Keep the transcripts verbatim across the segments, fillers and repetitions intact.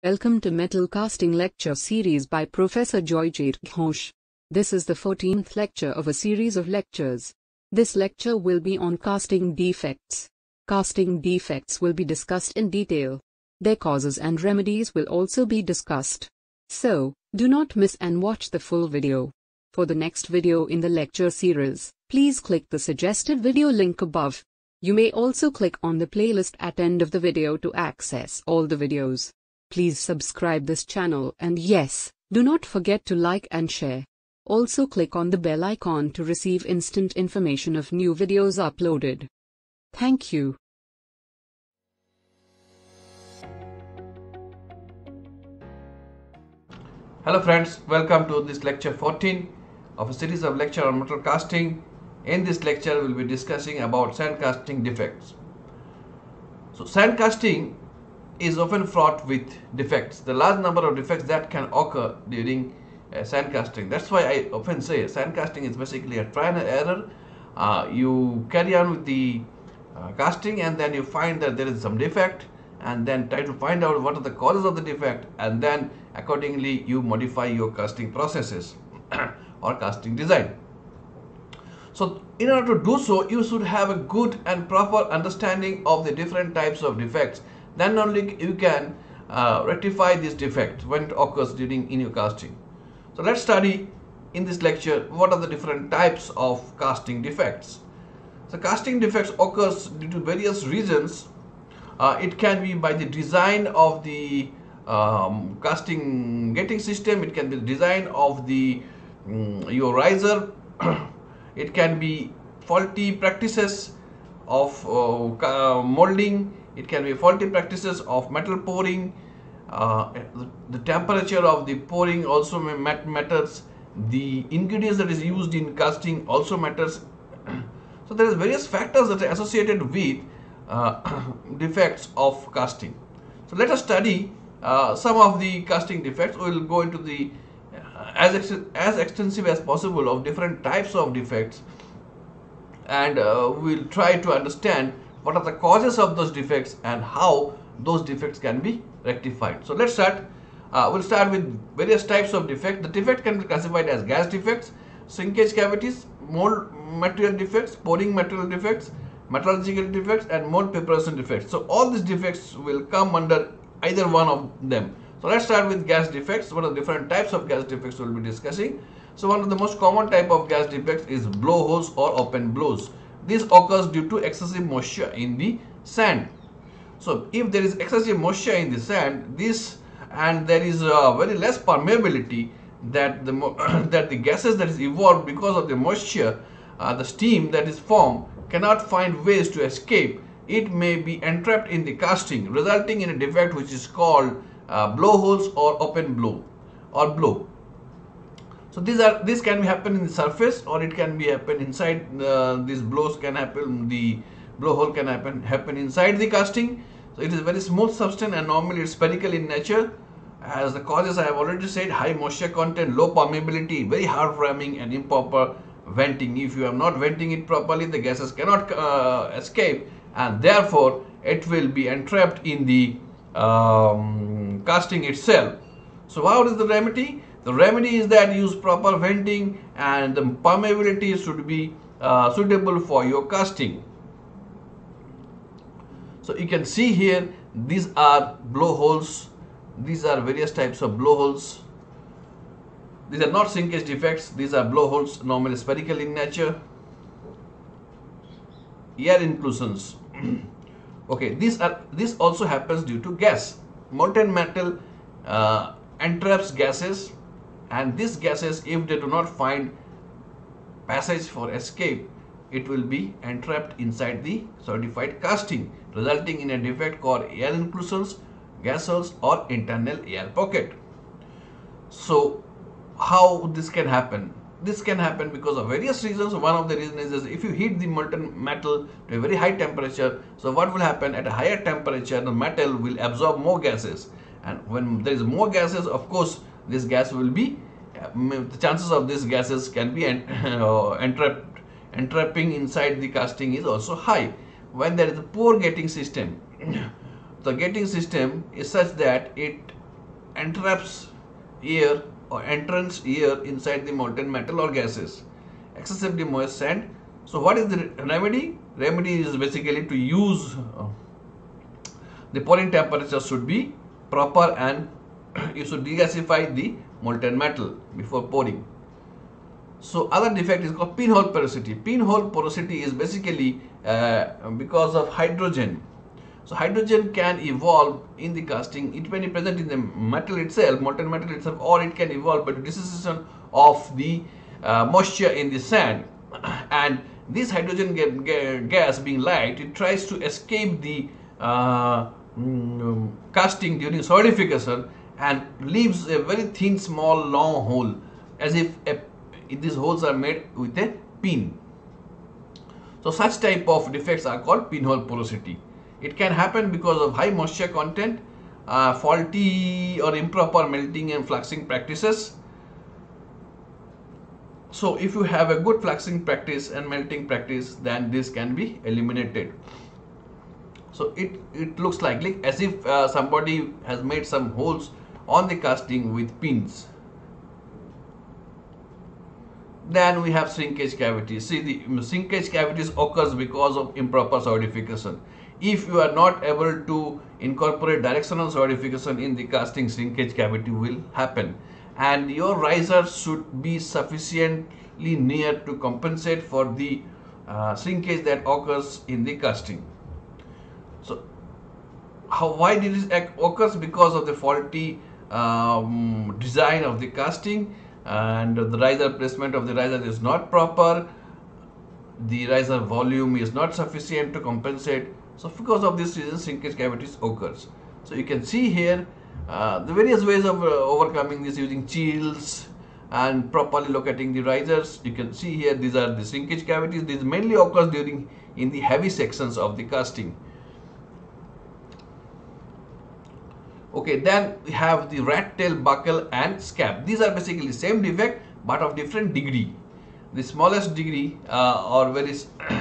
Welcome to Metal Casting Lecture Series by Professor Joyjit Ghosh. This is the fourteenth lecture of a series of lectures. This lecture will be on casting defects. Casting defects will be discussed in detail. Their causes and remedies will also be discussed. So, do not miss and watch the full video. For the next video in the lecture series, please click the suggested video link above. You may also click on the playlist at end of the video to access all the videos. Please subscribe this channel and yes, do not forget to like and share. Also click on the bell icon to receive instant information of new videos uploaded. Thank you. Hello friends, welcome to this lecture fourteen of a series of lecture on metal casting. In this lecture we will be discussing about sand casting defects. So sand casting is often fraught with defects, the large number of defects that can occur during uh, sand casting. That's why I often say sand casting is basically a trial and error. Uh, you carry on with the uh, casting and then you find that there is some defect and then try to find out what are the causes of the defect, and then accordingly you modify your casting processes or casting design. So in order to do so, you should have a good and proper understanding of the different types of defects. Then only you can uh, rectify this defect when it occurs during in your casting. So let's study in this lecture what are the different types of casting defects. So casting defects occurs due to various reasons. Uh, it can be by the design of the um, casting getting system. It can be the design of the um, your riser. It can be faulty practices of uh, molding. It can be faulty practices of metal pouring. Uh, the, the temperature of the pouring also matters. The ingredients that is used in casting also matters. So there is various factors that are associated with uh, defects of casting. So let us study uh, some of the casting defects. We will go into the uh, as ex as extensive as possible of different types of defects, and uh, we will try to understand what are the causes of those defects and how those defects can be rectified. So let's start. Uh, we'll start with various types of defect. The defect can be classified as gas defects, shrinkage cavities, mold material defects, pouring material defects, metallurgical defects, and mold preparation defects. So all these defects will come under either one of them. So let's start with gas defects. What are the different types of gas defects we'll be discussing? So one of the most common type of gas defects is blowholes or open blows. This occurs due to excessive moisture in the sand. So if there is excessive moisture in the sand, this and there is uh, very less permeability, that the that the gases that is evolved because of the moisture, uh, the steam that is formed cannot find ways to escape. It may be entrapped in the casting, resulting in a defect which is called uh, blowholes or open blow or blow. So these are this can happen in the surface, or it can be happen inside. Uh, these blows can happen. The blowhole can happen happen inside the casting. So it is a very smooth substance and normally it's spherical in nature. As the causes I have already said: high moisture content, low permeability, very hard ramming, and improper venting. If you are not venting it properly, the gases cannot uh, escape, and therefore it will be entrapped in the um, casting itself. So what is the remedy? The remedy is that use proper venting and the permeability should be uh, suitable for your casting. So you can see here, these are blowholes. These are various types of blowholes. These are not shrinkage defects. These are blowholes, normally spherical in nature. Air inclusions. Okay, these are this also happens due to gas. Molten metal uh, entraps gases. And these gases, if they do not find passage for escape, it will be entrapped inside the solidified casting, resulting in a defect called air inclusions, gas holes, or internal air pocket. So how this can happen? This can happen because of various reasons. One of the reasons is if you heat the molten metal to a very high temperature, so what will happen? At a higher temperature, the metal will absorb more gases, and when there is more gases, of course this gas will be, the chances of these gases can be uh, entrapped, entrapping inside the casting is also high. When there is a poor getting system, the getting system is such that it entraps air or entrance air inside the molten metal or gases. Excessively moist sand. So what is the remedy? Remedy is basically to use uh, the pouring temperature should be proper, and you should degasify the molten metal before pouring. So other defect is called pinhole porosity. Pinhole porosity is basically uh, because of hydrogen. So hydrogen can evolve in the casting. It may be present in the metal itself, molten metal itself, or it can evolve by dissociation of the uh, moisture in the sand. And this hydrogen ga ga gas being light, it tries to escape the uh, mm, casting during solidification and leaves a very thin, small, long hole, as if a, these holes are made with a pin. So such type of defects are called pinhole porosity. It can happen because of high moisture content, uh, faulty or improper melting and fluxing practices. So if you have a good fluxing practice and melting practice, then this can be eliminated. So it, it looks like, like as if uh, somebody has made some holes on the casting with pins. Then we have shrinkage cavities. See, the shrinkage cavities occurs because of improper solidification. If you are not able to incorporate directional solidification in the casting, shrinkage cavity will happen. And your riser should be sufficiently near to compensate for the uh, shrinkage that occurs in the casting. So, how, why did this occurs? Because of the faulty um, design of the casting, and the riser placement of the riser is not proper. The riser volume is not sufficient to compensate. So because of this reason, shrinkage cavities occurs. So you can see here uh, the various ways of uh, overcoming this using chills and properly locating the risers. You can see here these are the shrinkage cavities. These mainly occurs during in the heavy sections of the casting. Okay, then we have the rat tail, buckle and scab. These are basically same defect but of different degree. The smallest degree uh, or very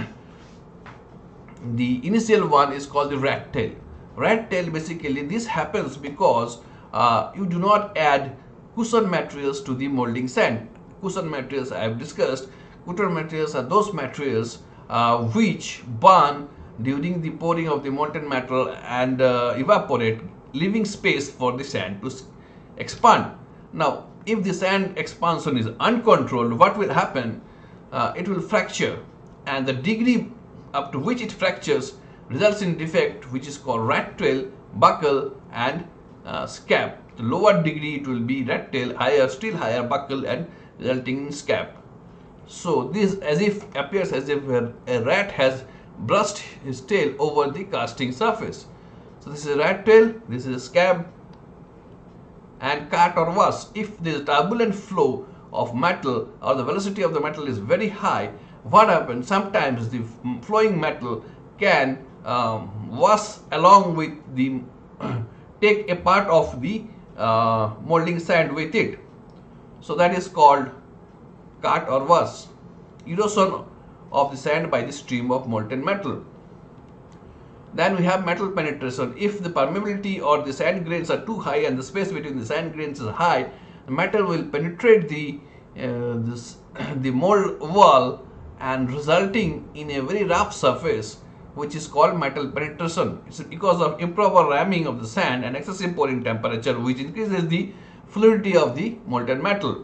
the initial one is called the rat tail. Rat tail, basically this happens because uh, you do not add cushion materials to the molding sand. Cushion materials I have discussed. Cushion materials are those materials uh, which burn during the pouring of the molten metal and uh, evaporate, leaving space for the sand to expand. Now, if the sand expansion is uncontrolled, what will happen? Uh, it will fracture, and the degree up to which it fractures results in defect which is called rat tail, buckle and uh, scab. The lower degree it will be rat tail, higher, still higher buckle and resulting in scab. So this as if appears as if a, a rat has brushed his tail over the casting surface. So this is a rat tail, this is a scab and cut or worse. If there is turbulent flow of metal or the velocity of the metal is very high, what happens? Sometimes the flowing metal can um, wash along with the take a part of the uh, molding sand with it. So that is called cut or wash, erosion of the sand by the stream of molten metal. Then we have metal penetration. If the permeability or the sand grains are too high and the space between the sand grains is high, the metal will penetrate the uh, this the mold wall and resulting in a very rough surface, which is called metal penetration. It's because of improper ramming of the sand and excessive pouring temperature, which increases the fluidity of the molten metal.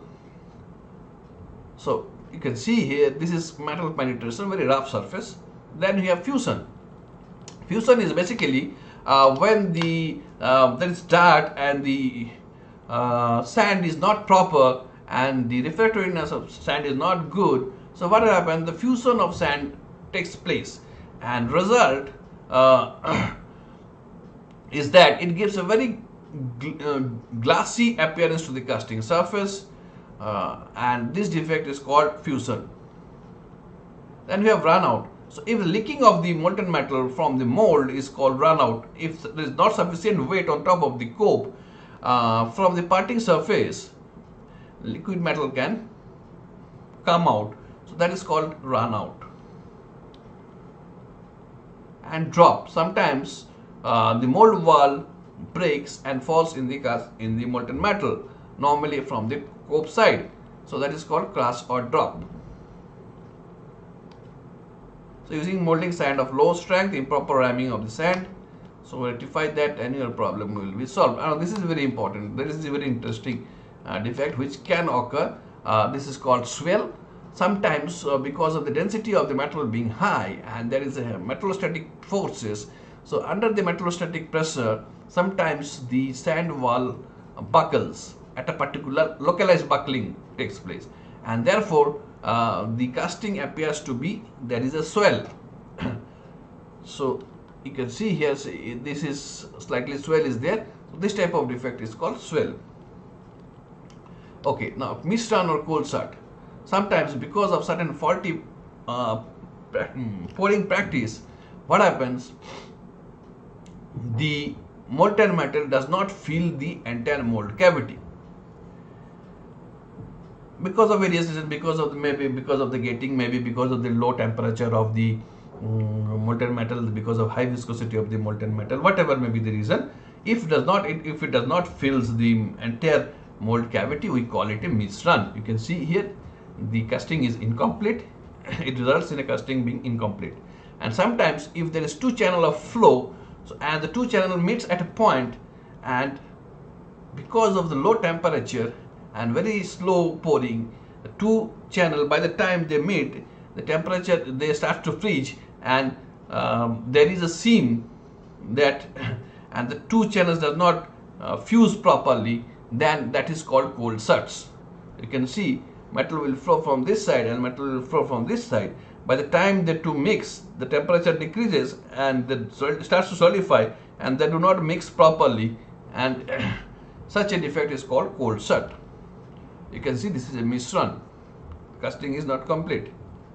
So you can see here this is metal penetration, very rough surface. Then we have fusion. Fusion is basically uh, when the uh, there is dirt and the uh, sand is not proper and the refractoriness of sand is not good. So what happens? The fusion of sand takes place, and result uh, is that it gives a very gl uh, glassy appearance to the casting surface, uh, and this defect is called fusion. Then we have runout. So if the leaking of the molten metal from the mold is called runout, if there is not sufficient weight on top of the cope uh, from the parting surface, liquid metal can come out. So that is called runout. And drop. Sometimes uh, the mold wall breaks and falls in the cast in the molten metal, normally from the cope side. So that is called crash or drop. So using molding sand of low strength, improper ramming of the sand. So rectify that and your problem will be solved. Now this is very important. This is a very interesting uh, defect which can occur. Uh, this is called swell. Sometimes uh, because of the density of the metal being high and there is a metallostatic forces. So under the metallostatic pressure, sometimes the sand wall buckles at a particular localized buckling takes place, and therefore uh, the casting appears to be there is a swell. So you can see here, this is slightly swell is there. So this type of defect is called swell. Okay, now mist-run or cold shut. Sometimes because of certain faulty uh, pouring practice, what happens? The molten metal does not fill the entire mold cavity. Because of various reasons, because of the, maybe because of the gating, maybe because of the low temperature of the um, molten metal, because of high viscosity of the molten metal, whatever may be the reason, if it does not it, if it does not fills the entire mold cavity, we call it a mist-run. You can see here the casting is incomplete. It results in a casting being incomplete. And sometimes if there is two channel of flow, so and the two channel meets at a point, and because of the low temperature and very slow pouring, the two channel, by the time they meet, the temperature they start to freeze, and um, there is a seam that and the two channels does not uh, fuse properly, then that is called cold shuts. You can see metal will flow from this side and metal will flow from this side. By the time the two mix, the temperature decreases and the soil starts to solidify, and they do not mix properly, and such a defect is called cold shut. You can see this is a mist-run. Casting is not complete.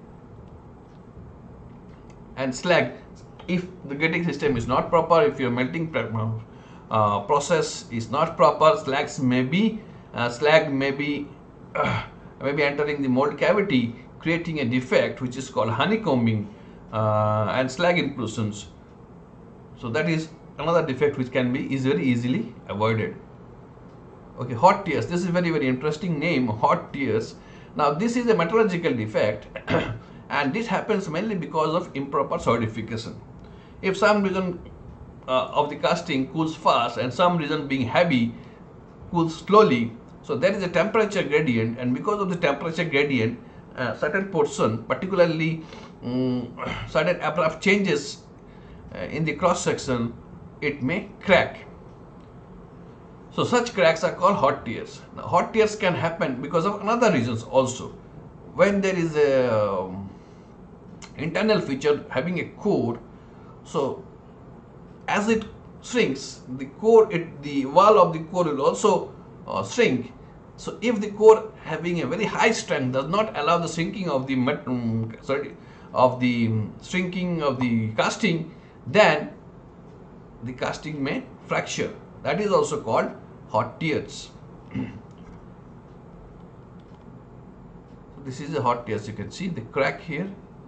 And slag, if the gating system is not proper, if your melting uh, process is not proper, slags may be uh, slag may be uh, may be entering the mold cavity, creating a defect which is called honeycombing uh, and slag inclusions. So that is another defect which can be is very easily avoided. Okay, hot tears. This is very very interesting name, hot tears. Now this is a metallurgical defect and this happens mainly because of improper solidification. If some reason uh, of the casting cools fast and some reason being heavy cools slowly, so there is a temperature gradient, and because of the temperature gradient, uh, certain portion, particularly um, certain abrupt changes uh, in the cross section, it may crack. So such cracks are called hot tears. Now, hot tears can happen because of another reasons also. When there is a um, internal feature having a core, so as it shrinks, the core, it, the wall of the core will also uh, shrink. So if the core having a very high strength does not allow the shrinking of the um, sorry, of the um, shrinking of the casting, then the casting may fracture. That is also called hot tears. This is a hot tears. You can see the crack here.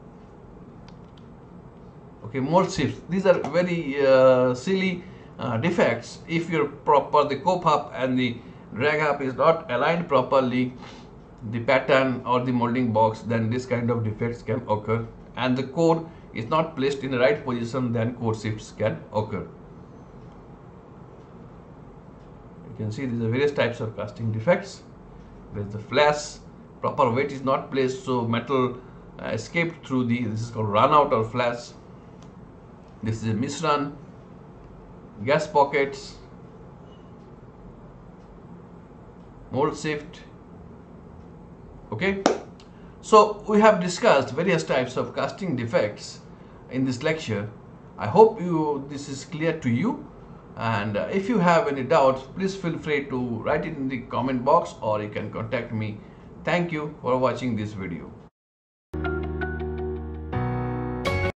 Okay, mold shifts. These are very uh, silly uh, defects. If you're proper, the cope up and the drag up is not aligned properly, the pattern or the molding box, then this kind of defects can occur, and the core is not placed in the right position, then core shifts can occur. You can see these are various types of casting defects. There is the flash, proper weight is not placed, so metal uh, escaped through the, this is called run out or flash. This is a mist-run, gas pockets, mold shift. Okay, so we have discussed various types of casting defects in this lecture. I hope you this is clear to you, and uh, if you have any doubts, please feel free to write it in the comment box, or you can contact me. Thank you for watching this video.